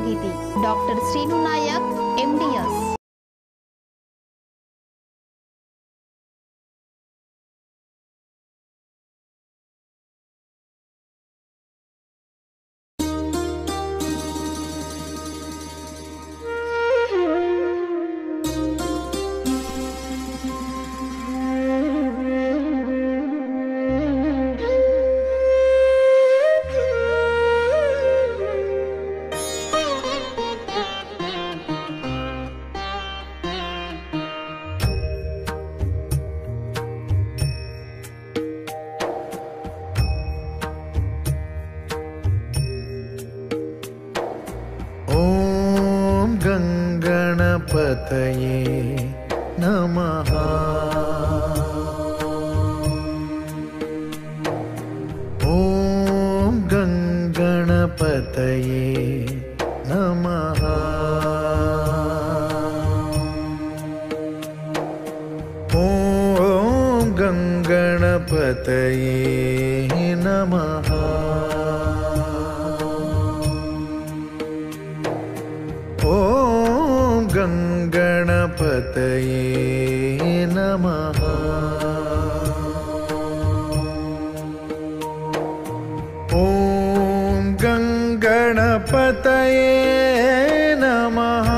చరమగీతి doctor Srinu Naik MDS. गणपतये नमः। ॐ गणपतये नमः। ॐ गणपतये नमः। गणपतये नमः। ॐ गणपतये नमः।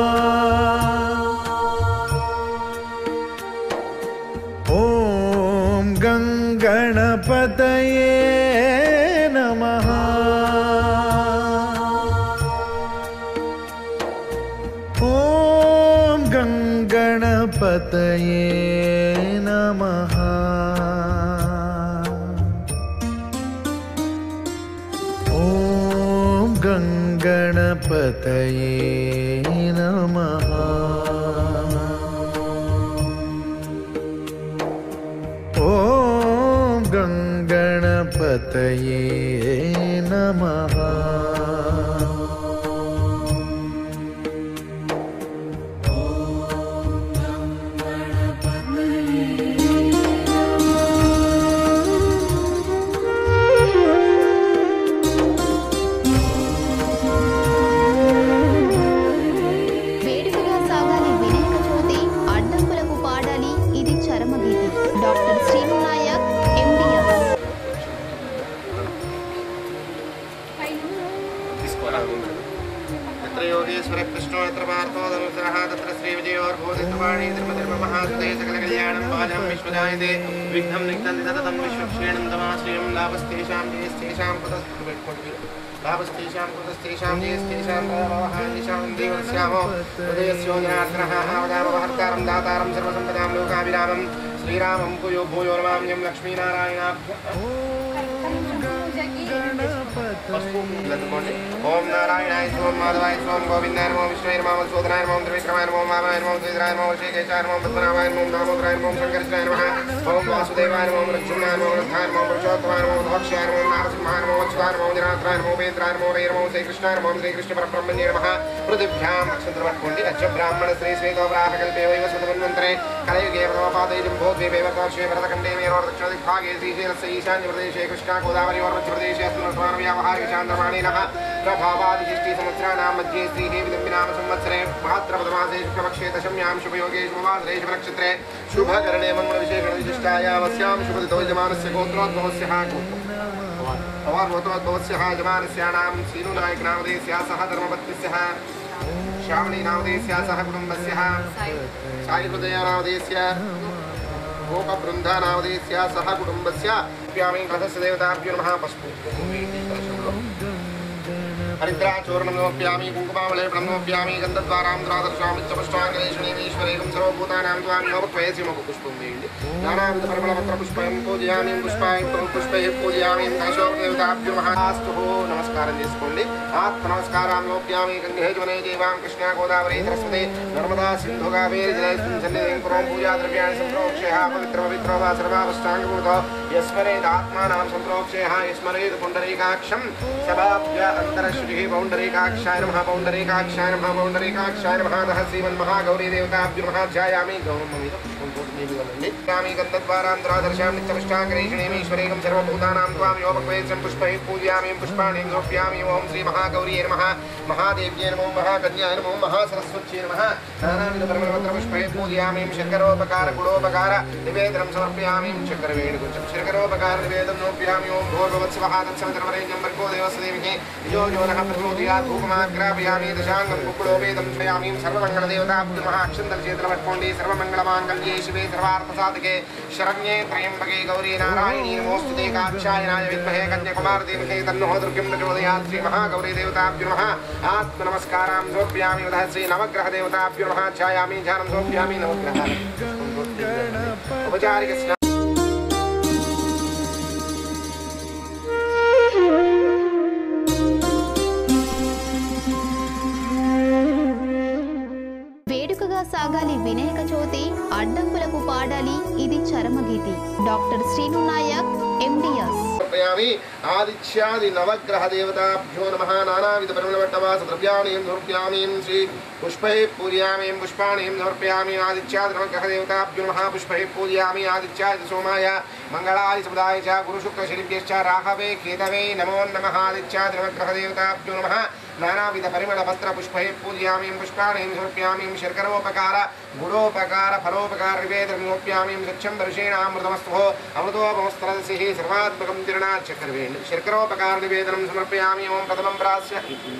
ॐ गणपतये नमः। गणपतये नमः। ॐ गणपतये नमः। ॐ गणपतये नमः। Doctor Srinu Naik MDS. योगेश्वर कृष्णो यत्र पार्थो धनुषः तत्र श्रीविजयोर्भूतिर्वाणी धर्मधर्ममहासुते सकलकल्याणं भाजं विश्वजायते विघ्नं निघ्नन्ति सततं विश्वक्षेणं तमाश्रियं लाभस्तेषां जयस्तेषां कृतस्तेषां जयस्तेषां तवाहायेषां देवस्यामो हृदयस्योजनार्दनः आवदामहर्तारं दातारं सर्वसम्पदां लोकाभिरामं श्रीरामं भूयो भूयो नमाम्यं लक्ष्मीनारायणाभ्यः। ओम नारायणाय सोम माधवाय सोम गोविंदाय नमो विष्णुवे नमो मधुसूदनाय नमो त्रिविक्रमाय नमो वामनाय नमो श्रीधराय नमो श्रीकेशाय नमो पद्मनाभाय नमो दामोदराय नमो शंकराय नमः। ओम वासुदेवाय नमो लक्ष्मणाय नमो रथाय नमो पुरुषोत्तमाय नमो भक्षाय नमो नारसिंहाय नमो अच्युताय नमो जनार्दनाय नमो वेद्राय नमो वे नमो श्रीकृष्णाय नमो श्रीकृष्ण परब्रह्मणे नमः। पृथिव्यां अक्षत्रवत्कुण्डि अच्च ब्राह्मण श्री श्वेतोब्राह्मकल्पे वैव सुतमन्वन्तरे कलयुगे प्रथमपादे जम्बोद्वीपे वर्तवर्षे भरतखण्डे मेरोर्दक्षिणदिग्भागे श्रीशैलस्य ईशान्यप्रदेशे कृष्णा गोदावरीयोर्मध्यप्रदेशे अस्मिन्नस्मानव्यावहारिकचान्द्रमाणेनः प्रभावादिशिष्टि संवत्सराणां मध्ये श्रीदेवीदम्बिनाम संवत्सरे भाद्रपदमासे शुक्लपक्षे दशम्यां शुभयोगे शुभवासरे शुभनक्षत्रे शुभकरणे मङ्गलविशेषणविशिष्टायामस्यां शुभदितो यजमानस्य गोत्रोद्भवस्य अवार्वतोद्भवस्य यजमानस्यानां श्रीनुनायकनामधेयस्य सह धर्मपत्न्यस्य श्रावणीनामधेयस्य सह कुटुम्बस्य सायिहृदयनामधेयस्य गोपबृन्दानामधेयस्य सह कुटुम्बस्य प्यामि कथस्य देवताभ्यो नमः। पशु हरिद्राचूर्णं नमोऽप्यामि कुङ्कुमावलेपनं नमोऽप्यामि गन्धद्वारां द्वादशामि च पुष्पाङ्गलेशनेश्वरेकं सर्वभूतानां त्वां नमोत्वयसिमपुष्पं देवी नानाविधपरिमलपत्रपुष्पं पूजयामि पुष्पायुक्तं पुष्पैः पूजयामि कलशोपदेवताभ्यो नमः। नमस्कारं చేసుకోండి। आत्म नमस्कारां नमोऽप्यामि गङ्गे जवने देवां कृष्णा गोदावरी सरस्वती नर्मदा सिन्धु कावेरी जलेऽस्मिन् सन्निधिं कुर्वं पूजाद्रव्याणि सम्प्रोक्ष्यः पवित्रपवित्रो वा सर्वावष्टाङ्गभूतो यस्मरेदात्मानां सम्प्रोक्ष्यः यस्मरेद् पुण्डरीकाक्षं सभाभ्य अन्तरश्रुतिः पौण्डरीकाक्षाय नमः पौण्डरीकाक्षाय नमः पौण्डरीकाक्षाय नमः। श्रीमन्महागौरी देवताभ्यो नमः। ध्यायामि गौरवं गन्धद्वारान्तरादर्शां नित्यपुष्टाङ्गरीषणीमीश्वरेकं सर्वभूतानां त्वां योपक्वेशं पुष्पैः पूजयामि पुष्पाणि समर्पयामि ॐ श्रीमहागौर्यै नमः महादेव्यै नमो महाकन्याय नमो महासरस्वत्यै नमः नानाविधपरिमलपत्रपुष्पैः पूजयामि शर्करोपकार गुणोपकार निवेदनं समर्पयामि शर्करवेणुकुञ्चं शर्करोपकार निवेदनं समर्पयामि ॐ भोर्भवत्सवः तत्सवितर्वरेण्यं भर्गो देवस्य धीमहि यो यो नः प्रचोदयात् धूपमाग्रापयामि दशाङ्गं कुक्कुलोपेदं त्रयामि सर्वमङ्गलदेवताभ्यो नमः अक्षन्तलचेतनवट्कोण्डे सर्वमङ्गलमाङ्गल्ये शिवे सर्वार्थसाधके शरण्ये त्र्यम्बके गौरी नारायणी नमोस्तुते कात्यायनाय विद्महे कन्याकुमारी धीमहि तन्नो दुर्गं प्रचोदयात् श्रीमहागौरी देवताभ्यो नमः आत्मनमस्कारां समर्पयामि वदः श्री नवग्रह देवताभ्यो नमः ध्यायामि ध्यानं समर्पयामि नवग्रह उपचारिक సాగాలి వినాయక చవితి అడ్డంకులకు పాడాలి ఇది చరమగీతి డాక్టర్ శ్రీను నాయక్ ఎండిఎస్ ఆదిత్యాది నవగ్రహ దేవతాభ్యో నమః నానావిధ పరిమళవట్టవాస ద్రవ్యాణి సమర్పయామి శ్రీ పుష్పై పూజయామి పుష్పాణి సమర్పయామి ఆదిత్యాది నవగ్రహ దేవతాభ్యో నమః పుష్పై పూజయామి ఆదిత్యాది సోమాయ మంగళాయ సముదాయ చ గురు శుక్ర శనిభ్యశ్చ రాహవే కేతవే నమో నమః ఆదిత్యాది నవగ్రహ దేవతాభ్యో నమః नानाविध परिमल पत्र पुष्पैः पूजयामि पुष्पाणि समर्पयामि शर्करोपकार गुणोपकार फलोपकार निवेदनं समर्पयामि सत्यं दर्शेणामृतमस्तु अमृतोपमस्त्ररसिः सर्वात्मकं तिरणात् चक्रवेण शर्करोपकार निवेदनं समर्पयामि ओं प्रथमं प्रास्य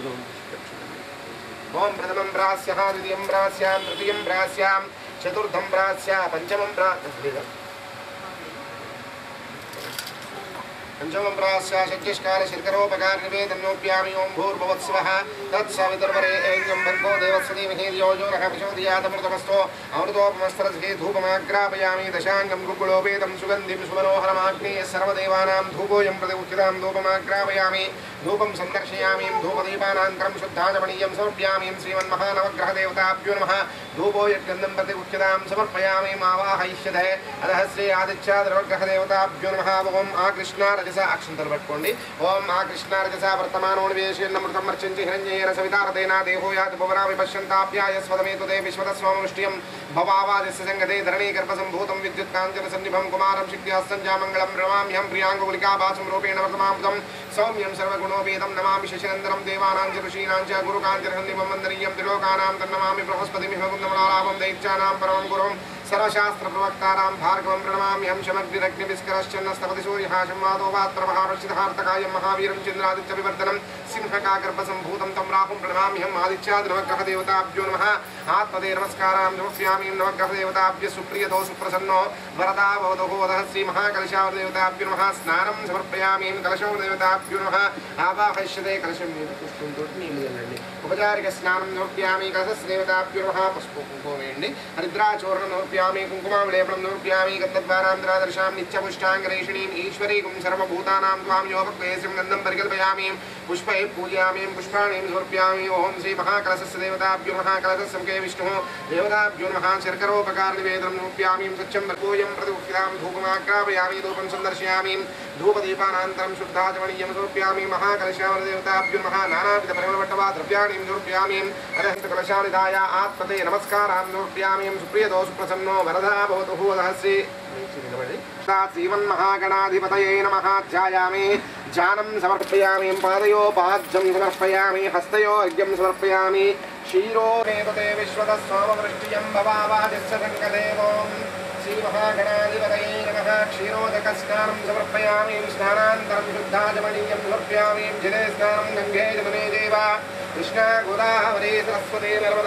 द्वितीयं प्रास्यां तृतीयं प्रास्यां चतुर्थं प्रास्य पञ्चमं पंचमं प्रास्य षड्यष्कार शर्करोपकार निवेदनोप्यामि ओं भूर्भुवत्सवः तत्सवितर्वरेण्यं भर्गो देवस्य धीमहि धियो यो नः प्रचोदयात् अमृतमस्तु अमृतोपमस्त्ररसिः धूपमाग्रापयामि दशाङ्गं गुग्गुलोपेतं सुगन्धिं सुमनोहरमाग्नेय सर्वदेवानां धूपोऽयं प्रति उच्यतां धूपमाग्रापयामि धूपं सन्दर्शयामि धूपदीपानान्तरं शुद्धाचमनीयं समर्पयामि श्रीमन्महानवग्रहदेवताभ्यो नमः धूपो यद्गन्धं प्रति उच्यतां समर्पयामि मावाहयिष्यते अतः श्री आदित्यादिनवग्रहदेवताभ्यो नमः ओं आकृष्णा रजसा अक्षन्तल पट्कोंडि ओं आकृष्णा रजसा वर्तमानोन्वेषेन्नमृतं मर्चन्ति हिरण्येन सवितारतेना देहो याति भुवना विपश्यन्ताभ्यायस्वदमेतु ते विश्वतस्वाममुष्ट्यं भवावादिस्य संगते धरणी गर्भसम्भूतं विद्युत्काञ्चनसन्निभं कुमारं शिग्ध्यास्तञ्जामङ्गलं रमाम्यहं प्रियाङ्गुलिकाभासं रूपेण वर्तमामृतं सौम्यं सर्वगुणोपेतं नमामि शशिनन्दनं देवानां च ऋषीणां च गुरुकाञ्चनसन्निभं वन्दनीयं त्रिलोकानां तन्नमामि बृहस्पतिमिहमुन्दमलाभं दैत्यानां परमं गुरुं सर्वशास्त्रप्रवक्तारां भार्गवं प्रणमाम्यहं शमग्निरग्निविस्करश्चन्नस्तपति सूर्यः संवादोपात्रमहारक्षितहार्तकायं महावीरं चन्द्रादित्यविवर्धनं सिंहकागर्भसम्भूतं तं राहुं प्रणमाम्यहम् आदित्यादिनवग्रहदेवताभ्यो नमः आत्मदे नमस्कारां समर्पयामि नवग्रहदेवताभ्यः सुप्रियतो सुप्रसन्नो वरदा भवतु वदः श्रीमहाकलशावदेवताभ्यो नमः स्नानं समर्पयामि कलशोदेवताभ्यो नमः आवाहयिष्यते कलशं उपचारिक स्नानं समर्पयामि कलशदेवताभ्यो नमः पुष्पकुङ्कुमेण्डि हरिद्राचूर्णं समर्पयामि कुङ्कुमावलेपनं समर्पयामि गन्धद्वारान्तरादर्शां नित्यपुष्टाङ्गरेषणीम् ईश्वरीकुं सर्वभूतानां त्वां योपक्वेशं गन्धं परिकल्पयामि पुष्पैः पूजयामि पुष्पाणि समर्पयामि ओं श्रीमहाकलशस्य देवताभ्यो नमः कलशस्य मुखे विष्णुः देवताभ्यो नमः शर्करोपकार निवेदनं समर्पयामि सत्यं भर्गोऽयं प्रति उक्तां धूपमाग्रापयामि धूपं सन्दर्शयामि धूपदीपानान्तरं शुद्धाचमनीयं समर्पयामि महाकलशावदेवताभ्यो नमः नानाविध परिमलवट्टवा द्रव्याणि समर्पयामि अरहन्तकलशानिधाय आत्मते नमस्कारां समर्पयामि सुप्रियतो सुप्रसन्नो वरदा भवतु वदः श्री श्रीमन्महागणाधिपतये नमः ध्यायामि जानं समर्पयामि पादयोपाद्यं समर्पयामि हस्तयो अर्घ्यं समर्पयामि क्षीरो देवते विश्वतस्वामवृष्टियं भवावादिस्य संगदेवों श्रीमहागणाधिपतये नमः क्षीरोदकस्नानं समर्पयामि स्नानान्तरं शुद्धाचमनीयं समर्पयामि जले स्नानं गङ्गे जमुने चैव कृष्णा गोदावरी सरस्वती नर्मदा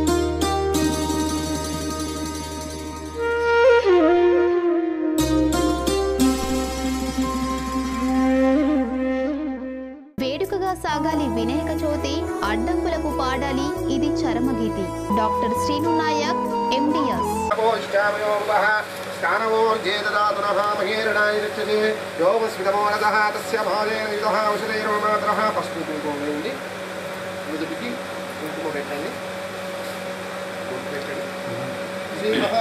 సాగాలి వినాయక చవితి అడ్డంకులకు పాడాలి ఇది చరమగీతి డాక్టర్ శ్రీను నాయక్ ఎండిఎస్ स्थानवोर्जेददातुनः महेरणाय ऋच्छति योगस्मितमोरदः तस्य भाजेन युतः औषधैर्वमातरः पशु कुङ्कुम వేయండి నుదుటికి కుంకుమ పెట్టండి శ్రీ మహాగణాధిపతయే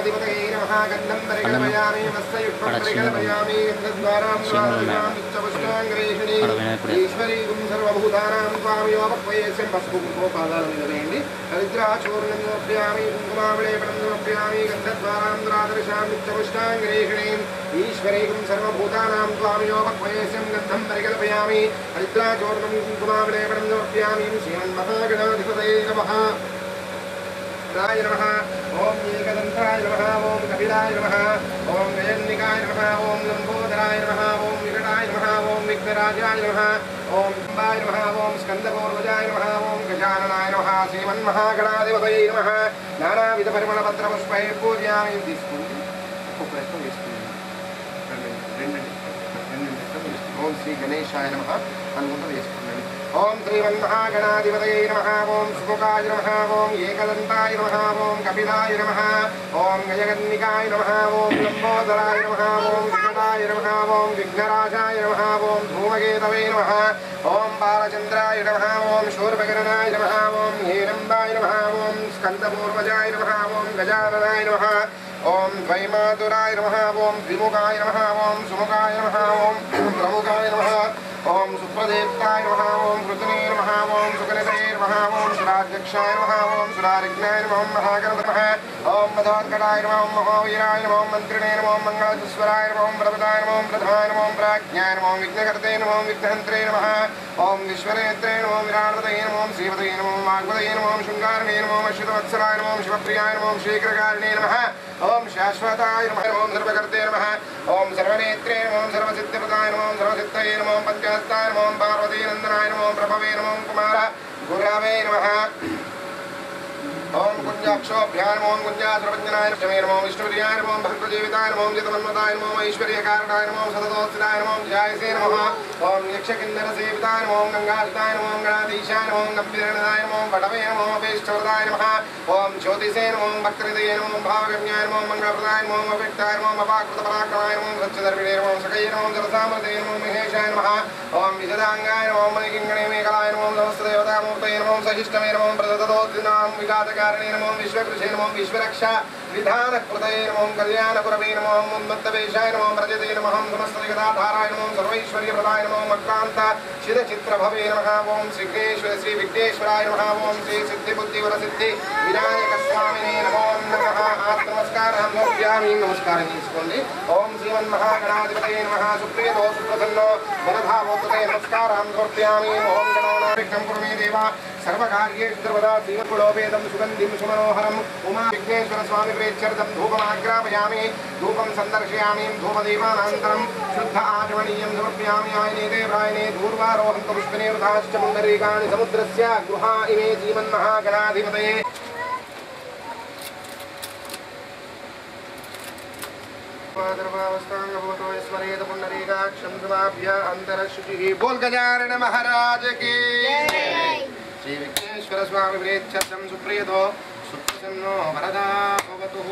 गणाधिपतये नमः गन्धं परिकल्पयामि वस्त्रयुक्तं परिकल्पयामि गन्धद्वारां स्वामिपुष्टाङ्गरेषिणि ईश्वरीं सर्वभूतानां स्वामियोपक्वयेस्यं पस्पुपादानं जपयन्ति हरिद्राचूर्णं समर्पयामि कुङ्कुमावलेपनं समर्पयामि गन्धद्वारां द्वादशामित्यपुष्टाङ्गरेषिणीम् ईश्वरीं सर्वभूतानां स्वामियोपक्वयेस्यं गन्धं परिकल्पयामि हरिद्राचूर्णं कुङ्कुमावलेपनं समर्पयामि श्रीमन्महागणाधिपतये नमः राय नमः ओम एकदंताय नमः ओम कपिलाय नमः ओम गजन्निकाय नमः ओम लंबोदराय नमः ओम विकटाय नमः ओम विघ्नराजाय नमः ओम अंबाय नमः ओम स्कंदपूर्वजाय नमः ओम गजाननाय नमः श्रीमन्महागणाधिपतये नमः नानाविध परिमళపత్రపుష్పై పూజయామి తీసుకుంది ఒక్కొక్కటి వేసుకుందాం ఓం శ్రీ గణేశాయ నమః అనుకుంటూ వేసుకుందాం ओम श्रीमन्महागणाधिपतये नमः ओम सुमुखाय नमः ओम एकदन्ताय नमः ओम कपिलाय नमः ओम गजगन्निकाय नमः ओम लंबोदराय नमः ओम विकटाय नमः ओम विघ्नराजाय नमः ओम धूमकेतवे नमः ओम बालचन्द्राय नमः ओम शूर्पकर्णाय नमः ओम हेरम्बाय नमः ओम स्कन्दपूर्वजाय नमः ओम गजाननाय नमः ओम द्वैमातुराय नमः ओम द्विमुखाय नमः ओम सुमुखाय नमः ओम प्रमुखाय नमः ओम सुप्रदेवताय नमः ओम कृतने नमः ओम सुकनिते नमः ओम सुराध्यक्षाय नमः ओम सुरारिघ्नाय नमः महागणपतये नमः ओम मधोत्कटाय नमः ओम महावीराय नमः ओम मंत्रिणे नमः ओम मंगलस्वराय नमः ओम प्रभदाय नमः ओम प्रधाय नमः ओम प्राज्ञाय नमः ओम विघ्नकर्ते नमः ओम विघ्नहन्त्रे नमः ओम विश्वनेत्रे नमः ओम विराटपतये नमः ओम श्रीपतये नमः ओम वाग्पतये नमः ओम शृंगारणे नमः ओम अच्युतवत्सलाय नमः ओम शिवप्रियाय नमः ओम शीघ्रकारिणे नमः ओम शाश्वताय नमः ओम सर्वकर्ते नमः ओम सर्वनेत्रे नमः ओम सर्वसिद्धिप्रदाय नमः ओम सर्वसिद्धये नमः ओम पंचहस्ताय नमः ओम पार्वतीनन्दनाय नमः ओम प्रभवे नमः ओम कुमार गुरवे नमः ओम कुंजाक्षोभ्याय नमः ओम कुंजासुरभञ्जनाय नमः ओम विष्णुप्रियाय नमः ओम भक्तजीविताय नमः ओम जितमन्मताय नमः ओम ऐश्वर्यकारणाय नमः ओम सततोत्थिताय नमः ओम जयासे नमः ओम यक्षकिन्नरसेविताय नमः ओम गंगाधिताय नमः ओम गणाधीशाय नमः ओम गंभीरनाय नमः ओम पटवे नमः ओम अभीष्टवरदाय नमः ओम ज्योतिषे नमः ओम भक्तहृदये नमः ओम भावगम्याय नमः ओम मंगलप्रदाय नमः ओम अव्यक्ताय नमः ओम अपाकृतपराक्रमाय नमः ओम सच्चिदर्पिणे नमः ओम सकये नमः ओम जलसामृते नमः ओम महेशाय नमः ओम विजदांगाय नमः ओम मणिकिङ्गणे मेघलाय नमः ओम समस्तदेवतामूर्तये नमः ओम सहिष्टवे नमः ओम प्रदतोद्दिनां विघातकारिणे नमः ओम विश्वकृषे नमः ओम विश्वरक्षा विधानकृतये नमः ओम कल्याणकुरवे नमः ओम उन्मत्तवेशाय नमः ओम रजते नमः ओम समस्तजगदाधाराय नमः ओम सर्वैश्वर्यप्रदाय नमः ओम अक्रान्त शिरचित्रभवे नमः ओम श्री विघ्नेश्वराय नमः ओम श्री सिद्धिबुद्धिवरसिद्धि विनायकस्वामिने नमो नमः आत्मनमस्कारं समर्पयामि नमस्कारं చేసుకోండి ओम श्रीमन्महागणाधिपतये नमः सुप्रियतो सुप्रसन्नो वरधावोत्तते नमस्कारं समर्पयामि ओम गणानां कुर्मे देवा सर्वकार्येषु सर्वदा श्रीमत्कुलोपेदं सुगन्धिं सुमनोहरम् उमा विघ्नेश्वर स्वामी प्रेत्यर्थं धूपमाग्रापयामि धूपं सन्दर्शयामि धूपदीपानन्तरं शुद्ध आचमनीयं समर्पयामि आयने देवायने धूर्वारोहन्त पुष्पनिर्धाश्च पुण्डरीकाणि समुद्रस्य गुहा इमे श्रीमन्महागणाधिपतये बोल गजानन महाराज की श्री विघ्नेश्वर स्वामी प्रेत्यर्थं सुप्रियतो सुप्रसन्नो वरदा भवतु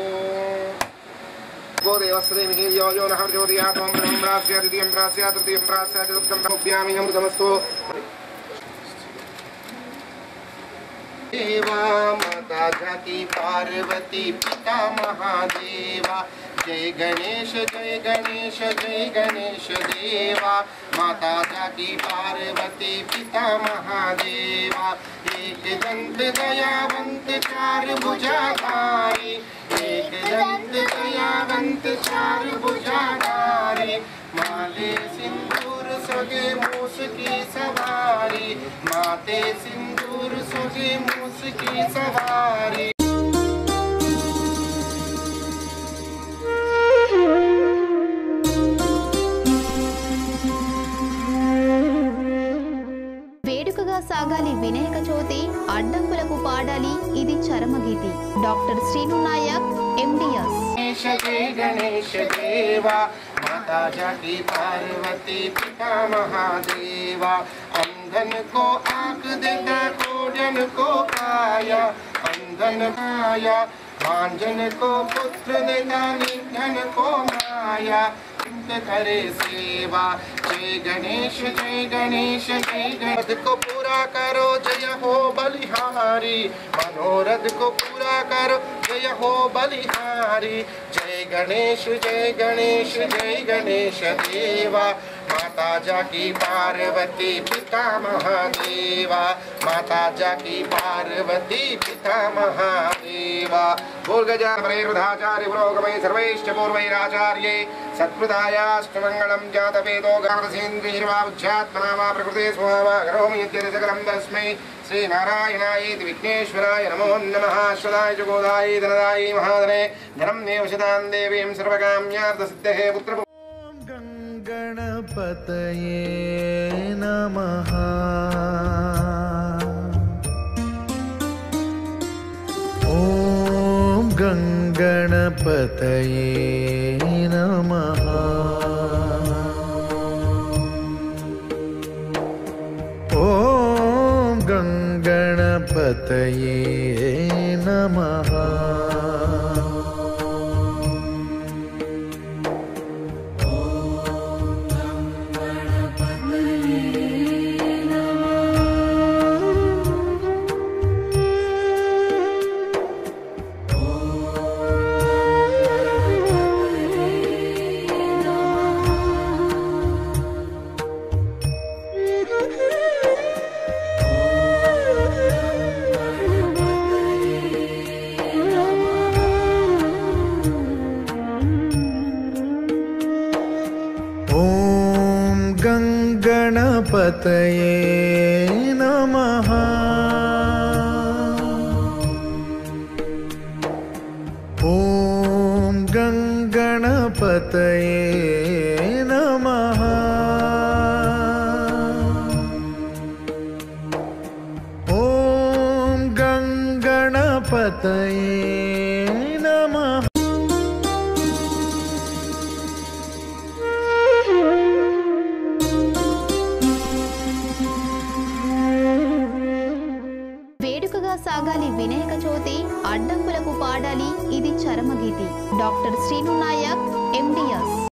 गोदेवस्देवी यो यो नः ज्योतियात्मं ब्रह्म प्रास्य द्वितीयं प्रास्य तृतीयं प्रास्य चतुर्थं प्रमुख्यामि अमृतमस्तु देवा माता जाति पार्वती पिता महादेवा जय गणेश देवा माता जाति पार्वती पिता महादेवा एक दंत दयावंत चार भुजाधारी एक दंत दयावंत चार भुजाधारी माले सिंदूर सगे मूस की सवारी माते सिंदूर सगे मूस की सवारी సాగాలి వినాయక చవితి అడ్డంకులకు పాడాలి ఇది చరమగీతి డాక్టర్ శ్రీను నాయక్ ఎండిఎస్ गणेश देवा माता जाति पार्वती पिता महादेवा अंधन को आंख देता कोढ़न को काया अंधन काया भांजन को पुत्र देता निर्धन को माया करे सेवा जय गणेश जय गणेश जय गणेश को पूरा करो जय हो बलिहारी मनोरथ को पूरा करो जय हो बलिहारी। जय गणेश जय गणेश जय गणेश देवा। माता जाकी पार्वती पिता महादेवा। माता जाकी पार्वती पिता महादेवा। भूर्गजाचार्य पुरोगमय सर्वैश्च पूर्वैराचार्ये सत्कृतायाष्टमङ्गलं जातवेदो गामसेन्द्रियर्वाबुद्ध्यात्मना वा प्रकृते स्वभावा करोमि यद्यत् सकलं तस्मै श्रीनारायणायेति विघ्नेश्वराय नमो नमः। अश्वदाय च गोदाय धनदाय महाधने धनं देव शतां देवीं सर्वकाम्यार्थसिद्धये पुत्र गणपतये नमः। ॐ गणपतये नमः। ॐ गणपतये नमः। गणपतये नमः। ॐ गणपतये नमः। ॐ गणपतये नमः। సాగాలి వినాయక చవితి అడ్డంకులకు పాడాలి ఇది చరమగీతి. Doctor Srinu Naik MDS.